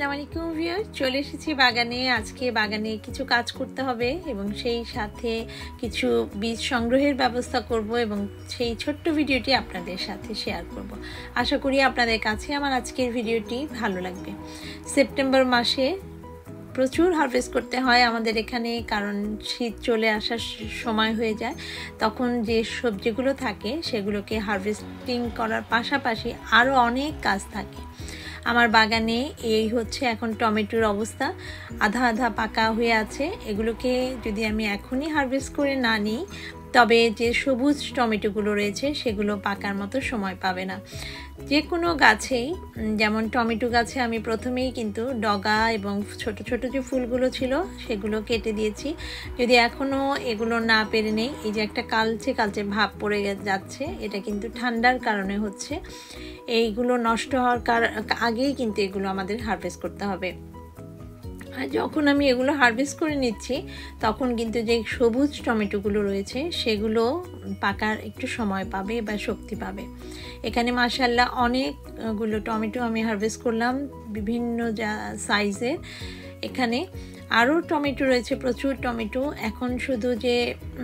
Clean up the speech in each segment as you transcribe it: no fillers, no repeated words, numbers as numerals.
আসসালামু আলাইকুম ভিউয়ার, চলে এসেছি বাগানে। আজকে বাগানে কিছু কাজ করতে হবে এবং সেই সাথে কিছু বীজ সংগ্রহের ব্যবস্থা করব এবং সেই ছোট্ট ভিডিওটি আপনাদের সাথে শেয়ার করব। আশা করি আপনাদের কাছে আমার আজকের ভিডিওটি ভালো লাগবে। সেপ্টেম্বর মাসে প্রচুর হারভেস্ট করতে হয় আমাদের এখানে, কারণ শীত চলে আসার সময় হয়ে যায়। তখন যে সবজিগুলো থাকে সেগুলোকে হারভেস্টিং করার পাশাপাশি আরও অনেক কাজ থাকে। আমার বাগানে এই হচ্ছে এখন টমেটোর অবস্থা, আধা আধা পাকা হয়ে আছে। এগুলোকে যদি আমি এখনই হারভেস্ট করে না নিই তবে যে সবুজ টমেটোগুলো রয়েছে সেগুলো পাকার মতো সময় পাবে না। যে কোনো গাছেই, যেমন টমেটো গাছে আমি প্রথমেই কিন্তু ডগা এবং ছোট ছোট যে ফুলগুলো ছিল সেগুলো কেটে দিয়েছি। যদি এখনও এগুলো না পেরে নেই, এই যে একটা কালচে কালচে ভাব পড়ে যাচ্ছে, এটা কিন্তু ঠান্ডার কারণে হচ্ছে। এইগুলো নষ্ট হওয়ার আগেই কিন্তু এগুলো আমাদের হারভেস্ট করতে হবে। আর যখন আমি এগুলো হারভেস্ট করে নিচ্ছি তখন কিন্তু যে সবুজ টমেটোগুলো রয়েছে সেগুলো পাকার একটু সময় পাবে বা শক্তি পাবে। এখানে মাশাআল্লাহ অনেকগুলো টমেটো আমি হারভেস্ট করলাম, বিভিন্ন সাইজের। এখানে আরও টমেটো রয়েছে, প্রচুর টমেটো। এখন শুধু যে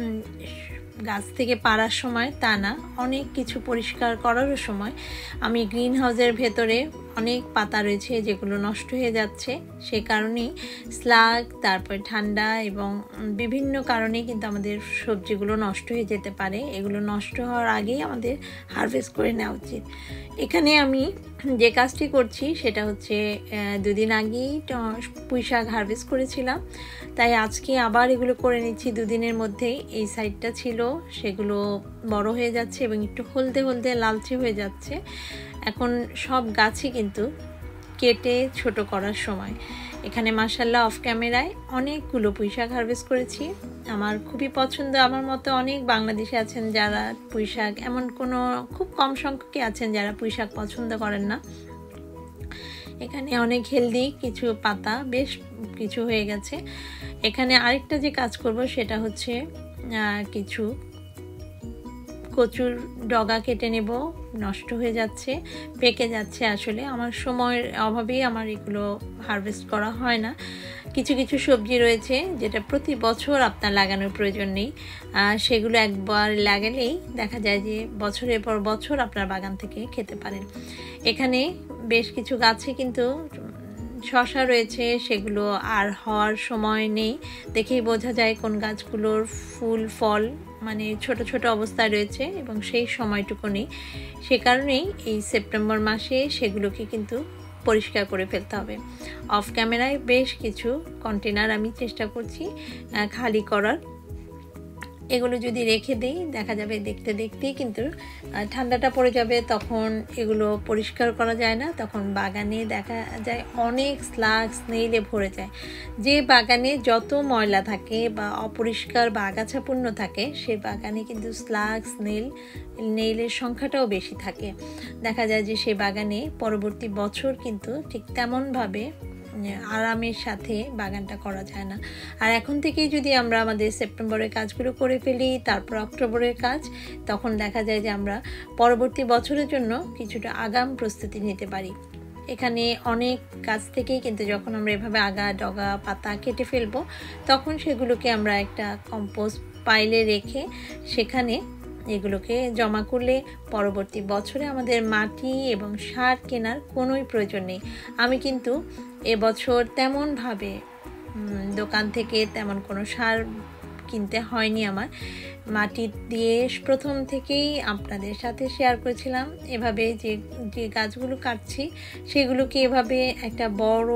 গাছ থেকে পাড়ার সময় তা না, অনেক কিছু পরিষ্কার করারও সময়। আমি গ্রিন হাউসের ভেতরে অনেক পাতা রয়েছে যেগুলো নষ্ট হয়ে যাচ্ছে, সে কারণেই স্লাগ, তারপর ঠান্ডা এবং বিভিন্ন কারণেই কিন্তু আমাদের সবজিগুলো নষ্ট হয়ে যেতে পারে। এগুলো নষ্ট হওয়ার আগেই আমাদের হারভেস্ট করে নেওয়া উচিত। এখানে আমি যে কাজটি করছি সেটা হচ্ছে দুদিন আগেই পুঁই শাক হারভেস্ট করেছিলাম, তাই আজকে আবার এগুলো করে নিচ্ছি দুদিনের মধ্যেই। এই সাইডটা ছিল, সেগুলো বড় হয়ে যাচ্ছে এবং একটু হলদে হলদে লালচে হয়ে যাচ্ছে। এখন সব গাছই কিন্তু কেটে ছোট করার সময়। এখানে মাশাআল্লাহ অফ ক্যামেরায় অনেকগুলো পুঁই শাক হারভেস্ট করেছি। আমার খুবই পছন্দ। আমার মতো অনেক বাংলাদেশে আছেন যারা পুঁই শাক, এমন কোনো খুব কম সংখ্যকই আছেন যারা পুঁই শাক পছন্দ করেন না। এখানে অনেক হেলদি কিছু পাতা, বেশ কিছু হয়ে গেছে। এখানে আরেকটা যে কাজ করব সেটা হচ্ছে কিছু কচুর ডগা কেটে নেব, নষ্ট হয়ে যাচ্ছে, পেকে যাচ্ছে। আসলে আমার সময়ের অভাবেই আমার এগুলো হারভেস্ট করা হয় না। কিছু কিছু সবজি রয়েছে যেটা প্রতি বছর আপনার লাগানোর প্রয়োজন নেই, সেগুলো একবার লাগালেই দেখা যায় যে বছরের পর বছর আপনার বাগান থেকে খেতে পারেন। এখানে বেশ কিছু গাছে কিন্তু শসা রয়েছে, সেগুলো আর হওয়ার সময় নেই, দেখেই বোঝা যায় কোন গাছগুলোর ফুল ফল মানে ছোট ছোট অবস্থায় রয়েছে এবং সেই সময়টুকু নেই। সে কারণেই এই সেপ্টেম্বর মাসে সেগুলোকে কিন্তু পরিষ্কার করে ফেলতে হবে। অফ ক্যামেরায় বেশ কিছু কন্টেনার আমি চেষ্টা করছি খালি করার। এগুলো যদি রেখে দিই দেখা যাবে দেখতে দেখতেই কিন্তু ঠান্ডাটা পড়ে যাবে, তখন এগুলো পরিষ্কার করা যায় না। তখন বাগানে দেখা যায় অনেক স্লাগ স্নেইলে ভরে যায়। যে বাগানে যত ময়লা থাকে বা অপরিষ্কার বা আগাছাপূর্ণ থাকে সে বাগানে কিন্তু স্লাগ নেইলের সংখ্যাটাও বেশি থাকে। দেখা যায় যে সে বাগানে পরবর্তী বছর কিন্তু ঠিক তেমনভাবে আরামের সাথে বাগানটা করা যায় না। আর এখন থেকেই যদি আমরা আমাদের সেপ্টেম্বরের কাজগুলো করে ফেলি, তারপর অক্টোবরের কাজ, তখন দেখা যায় যে আমরা পরবর্তী বছরের জন্য কিছুটা আগাম প্রস্তুতি নিতে পারি। এখানে অনেক গাছ থেকেই কিন্তু যখন আমরা এভাবে আগা ডগা পাতা কেটে ফেলবো তখন সেগুলোকে আমরা একটা কম্পোস্ট পাইলে রেখে সেখানে এগুলোকে জমা করলে পরবর্তী বছরে আমাদের মাটি এবং সার কেনার কোনোই প্রয়োজন নেই। আমি কিন্তু এবছর তেমনভাবে দোকান থেকে তেমন কোনো সার কিনতে হয়নি আমার। মাটি দিয়ে প্রথম থেকেই আপনাদের সাথে শেয়ার করেছিলাম, এভাবে যে গাছগুলো কাটছি সেগুলোকে এভাবে একটা বড়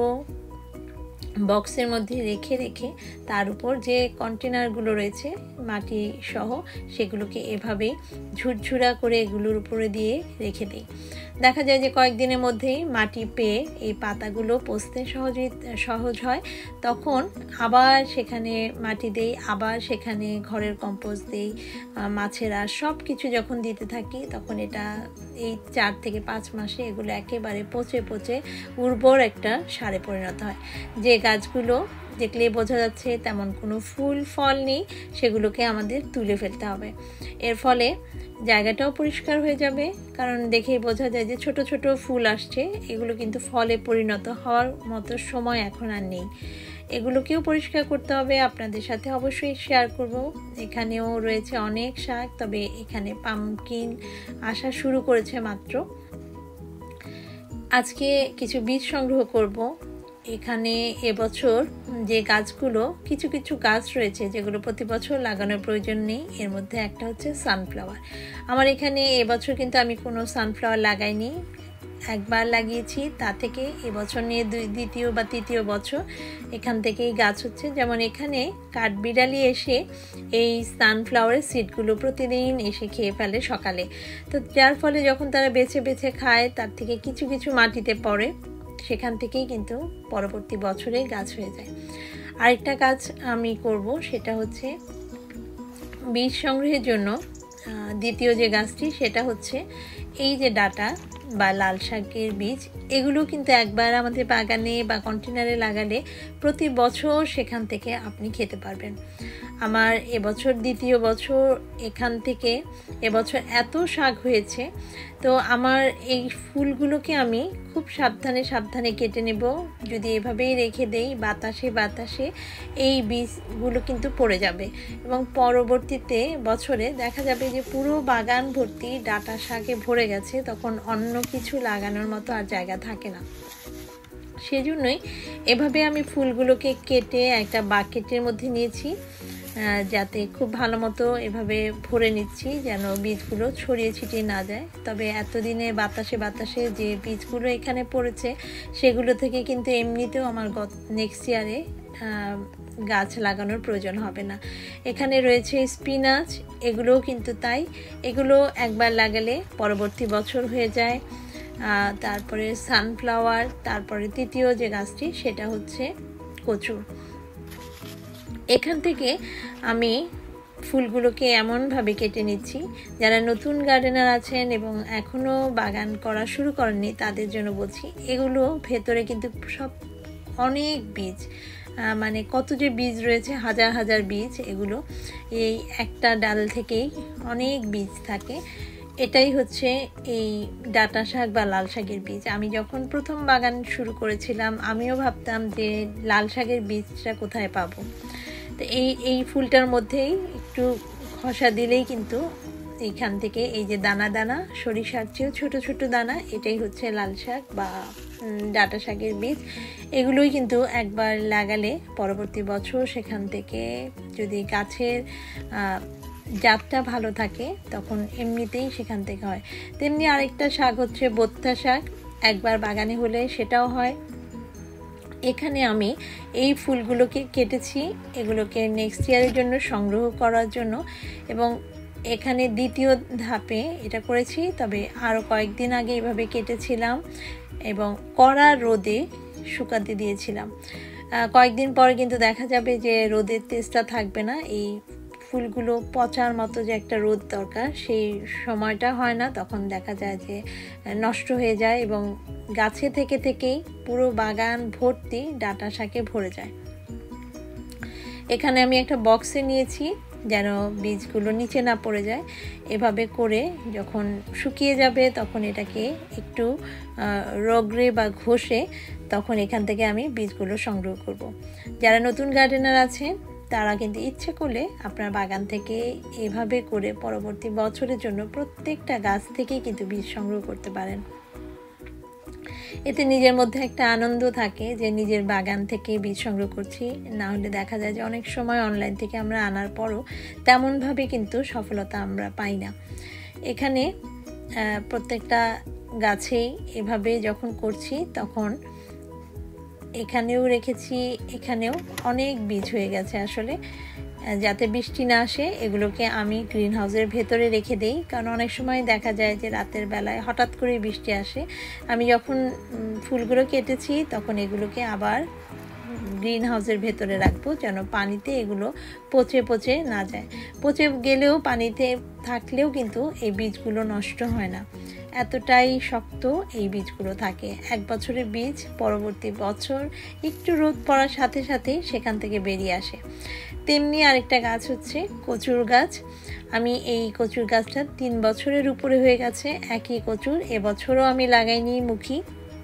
বক্সের মধ্যে রেখে রেখে তার উপর যে কন্টেনারগুলো রয়েছে মাটি সহ সেগুলোকে এভাবে ঝুরঝুরা করে এগুলোর উপরে দিয়ে রেখে দিই। দেখা যায় যে কয়েকদিনের মধ্যেই মাটি পেয়ে এই পাতাগুলো পচতে সহজ হয়। তখন আবার সেখানে মাটি দেই, আবার সেখানে ঘরের কম্পোস্ট দেই, মাছের আর সব কিছু যখন দিতে থাকি তখন এটা এই 4 থেকে 5 মাসে এগুলো একেবারে পচে পচে উর্বর একটা সারে পরিণত হয়। যে গাছগুলো দেখলেই বোঝা যাচ্ছে তেমন কোনো ফুল ফল নেই, সেগুলোকে আমাদের তুলে ফেলতে হবে। এর ফলে জায়গাটাও পরিষ্কার হয়ে যাবে, কারণ দেখেই বোঝা যায় যে ছোট ছোট ফুল আসছে, এগুলো কিন্তু ফলে পরিণত হওয়ার মতো সময় এখন আর নেই। এগুলোকেও পরিষ্কার করতে হবে, আপনাদের সাথে অবশ্যই শেয়ার করব। এখানেও রয়েছে অনেক শাক, তবে এখানে পাম্পকিন আসা শুরু করেছে মাত্র। আজকে কিছু বীজ সংগ্রহ করব। এখানে এবছর যে গাছগুলো, কিছু কিছু গাছ রয়েছে যেগুলো প্রতি বছর লাগানোর প্রয়োজন নেই, এর মধ্যে একটা হচ্ছে সানফ্লাওয়ার। আমার এখানে এবছর কিন্তু আমি কোনো সানফ্লাওয়ার লাগাইনি, একবার লাগিয়েছি, তা থেকে এবছর নিয়ে দ্বিতীয় বা তৃতীয় বছর এখান থেকেই গাছ হচ্ছে। যেমন এখানে কাঠবিড়ালি এসে এই সানফ্লাওয়ারের সিডগুলো প্রতিদিন এসে খেয়ে ফেলে সকালে, তো যার ফলে যখন তারা বেছে বেছে খায় তার থেকে কিছু কিছু মাটিতে পড়ে, সেখান থেকেই কিন্তু পরবর্তী বছরে গাছ হয়ে যায়। আরেকটা কাজ আমি করব, সেটা হচ্ছে বীজ সংগ্রহের জন্য দ্বিতীয় যে গাছটি, সেটা হচ্ছে এই যে ডাটা বা লাল শাকের বীজ। এগুলো কিন্তু একবার আমাদের বাগানে বা কন্টেনারে লাগালে প্রতি বছর সেখান থেকে আপনি খেতে পারবেন। আমার এবছর দ্বিতীয় বছর, এখান থেকে এবছর এত শাক হয়েছে, তো আমার এই ফুলগুলোকে আমি খুব সাবধানে সাবধানে কেটে নেব। যদি এভাবেই রেখে দেই, বাতাসে বাতাসে এই বীজগুলো কিন্তু পড়ে যাবে এবং পরবর্তীতে বছরে দেখা যাবে যে পুরো বাগান ভর্তি ডাঁটা শাকে ভরে গেছে, তখন অন্য কিছু লাগানোর মতো আর জায়গা থাকে না। সেজন্যই এভাবে আমি ফুলগুলোকে কেটে একটা বাকেটের মধ্যে নিয়েছি, যাতে খুব ভালো মতো এভাবে ভরে নিচ্ছি যেন বীজগুলো ছড়িয়ে ছিটিয়ে না যায়। তবে এতদিনে বাতাসে বাতাসে যে বীজগুলো এখানে পড়েছে, সেগুলো থেকে কিন্তু এমনিতেও আমার নেক্সট ইয়ারে গাছ লাগানোর প্রয়োজন হবে না। এখানে রয়েছে স্পিনাচ, এগুলোও কিন্তু তাই, এগুলো একবার লাগালে পরবর্তী বছর হয়ে যায়। তারপরে সানফ্লাওয়ার, তারপরে তৃতীয় যে গাছটি সেটা হচ্ছে কচু। এখান থেকে আমি ফুলগুলোকে এমনভাবে কেটে নিচ্ছি, যারা নতুন গার্ডেনার আছেন এবং এখনও বাগান করা শুরু করেননি তাদের জন্য বলছি, এগুলো ভেতরে কিন্তু সব অনেক বীজ, মানে কত যে বীজ রয়েছে, হাজার হাজার বীজ। এগুলো এই একটা ডাল থেকেই অনেক বীজ থাকে। এটাই হচ্ছে এই ডাঁটা শাক বা লাল শাকের বীজ। আমি যখন প্রথম বাগান শুরু করেছিলাম, আমিও ভাবতাম যে লাল শাকের বীজটা কোথায় পাবো। তো এই ফুলটার মধ্যেই একটু খসা দিলেই কিন্তু এইখান থেকে এই যে দানা দানা, সরিষার চেয়েও ছোট ছোট দানা, এটাই হচ্ছে লাল শাক বা ডাঁটা শাকের বীজ। এগুলোই কিন্তু একবার লাগালে পরবর্তী বছর সেখান থেকে যদি গাছের জাতটা ভালো থাকে তখন এমনিতেই সেখান থেকে হয়। তেমনি আরেকটা শাক হচ্ছে বোত্তা শাক, একবার বাগানে হলে সেটাও হয়। এখানে আমি এই ফুলগুলোকে কেটেছি, এগুলোকে নেক্সট ইয়ারের জন্য সংগ্রহ করার জন্য, এবং এখানে দ্বিতীয় ধাপে এটা করেছি। তবে আরও কয়েকদিন আগে এভাবে কেটেছিলাম এবং কড়া রোদে শুকাতে দিয়েছিলাম। কয়েকদিন পরে কিন্তু দেখা যাবে যে রোদের তেজটা থাকবে না, এই ফুলগুলো পচার মতো যে একটা রোদ দরকার সেই সময়টা হয় না, তখন দেখা যায় যে নষ্ট হয়ে যায় এবং গাছে থেকে থেকেই পুরো বাগান ভর্তি ডাঁটা শাকে ভরে যায়। এখানে আমি একটা বক্সে নিয়েছি যেন বীজগুলো নিচে না পড়ে যায়। এভাবে করে যখন শুকিয়ে যাবে তখন এটাকে একটু রগড়ে বা ঘষে তখন এখান থেকে আমি বীজগুলো সংগ্রহ করব। যারা নতুন গার্ডেনার আছেন তারা কিন্তু ইচ্ছে করলে আপনার বাগান থেকে এভাবে করে পরবর্তী বছরের জন্য প্রত্যেকটা গাছ থেকেই কিন্তু বীজ সংগ্রহ করতে পারেন। এতে নিজের মধ্যে একটা আনন্দ থাকে যে নিজের বাগান থেকে বীজ সংগ্রহ করছি। না হলে দেখা যায় যে অনেক সময় অনলাইন থেকে আমরা আনার পরও তেমনভাবে কিন্তু সফলতা আমরা পাই না। এখানে প্রত্যেকটা গাছেই এভাবে যখন করছি তখন এখানেও রেখেছি, এখানেও অনেক বীজ হয়ে গেছে। আসলে যাতে বৃষ্টি না আসে এগুলোকে আমি গ্রিন হাউসের ভেতরে রেখে দেই, কারণ অনেক সময় দেখা যায় যে রাতের বেলায় হঠাৎ করে বৃষ্টি আসে। আমি যখন ফুলগুলো কেটেছি তখন এগুলোকে আবার গ্রিন হাউসের ভেতরে রাখবো, যেন পানিতে এগুলো পচে না যায়। পচে গেলেও পানিতে থাকলেও কিন্তু এই বীজগুলো নষ্ট হয় না, এতটাই শক্ত এই বীজগুলো থাকে। 1 বছরের বীজ পরবর্তী বছর একটু রোদ পড়ার সাথে সাথেই সেখান থেকে বেরিয়ে আসে। তেমনি আরেকটা গাছ হচ্ছে কচুর গাছ। আমি এই কচুর গাছটা 3 বছরের উপরে হয়ে গেছে, একই কচুর। এবছরও আমি লাগাইনি মুখী,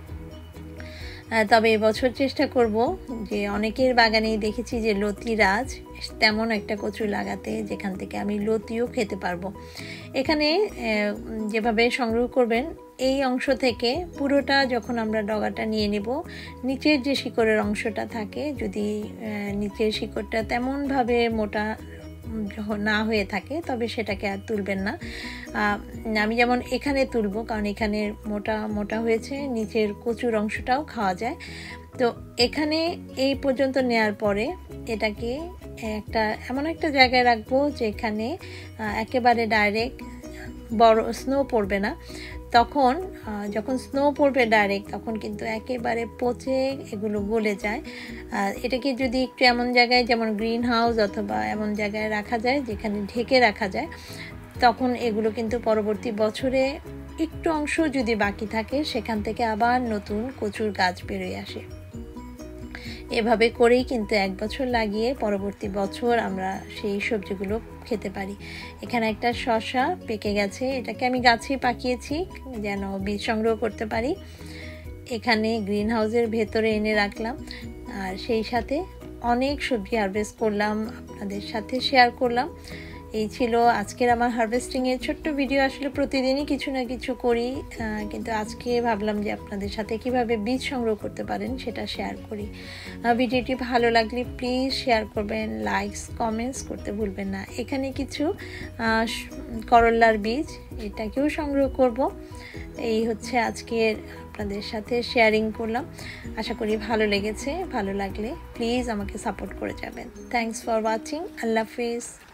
তবে এবছর চেষ্টা করব যে অনেকের বাগানেই দেখেছি যে লতিরাজ, তেমন একটা কচু লাগাতে যেখান থেকে আমি লতিও খেতে পারবো। এখানে যেভাবে সংগ্রহ করবেন, এই অংশ থেকে পুরোটা যখন আমরা ডগাটা নিয়ে নেব, নিচের যে শিকড়ের অংশটা থাকে, যদি নিচের শিকড়টা তেমনভাবে মোটা না হয়ে থাকে তবে সেটাকে আর তুলবেন না। আমি যেমন এখানে তুলবো, কারণ এখানে মোটা হয়েছে, নিচের কচুর অংশটাও খাওয়া যায়। তো এখানে এই পর্যন্ত নেয়ার পরে এটাকে এমন একটা জায়গায় রাখবো যেখানে একেবারে ডাইরেক্ট বড় স্নো পড়বে না। তখন যখন স্নো পড়বে ডাইরেক্ট, তখন কিন্তু একেবারে পচে এগুলো গলে যায়। এটাকে যদি একটু এমন জায়গায়, যেমন গ্রিন হাউস অথবা এমন জায়গায় রাখা যায় যেখানে ঢেকে রাখা যায়, তখন এগুলো কিন্তু পরবর্তী বছরে একটু অংশ যদি বাকি থাকে সেখান থেকে আবার নতুন কচুর গাছ বেরিয়ে আসে। এভাবে করেই কিন্তু 1 বছর লাগিয়ে পরবর্তী বছর আমরা সেই সবজিগুলো খেতে পারি। এখানে একটা শসা পেকে গেছে, এটাকে আমি গাছে পাকিয়েছি যেন বীজ সংগ্রহ করতে পারি। এখানে গ্রিন হাউসের ভেতরে এনে রাখলাম, আর সেই সাথে অনেক সবজি হারভেস্ট করলাম, আপনাদের সাথে শেয়ার করলাম। এই ছিল আজকের আমার হারভেস্টিংয়ের ছোট্ট ভিডিও। আসলে প্রতিদিনই কিছু না কিছু করি, কিন্তু আজকে ভাবলাম যে আপনাদের সাথে কিভাবে বীজ সংগ্রহ করতে পারেন সেটা শেয়ার করি। ভিডিওটি ভালো লাগলে প্লিজ শেয়ার করবেন, লাইকস কমেন্টস করতে ভুলবেন না। এখানে কিছু করল্লার বীজ, এটাকেও সংগ্রহ করব। এই হচ্ছে আজকের আপনাদের সাথে শেয়ারিং করলাম। আশা করি ভালো লেগেছে। ভালো লাগলে প্লিজ আমাকে সাপোর্ট করে যাবেন। Thanks for watching. আল্লাহ হাফিজ।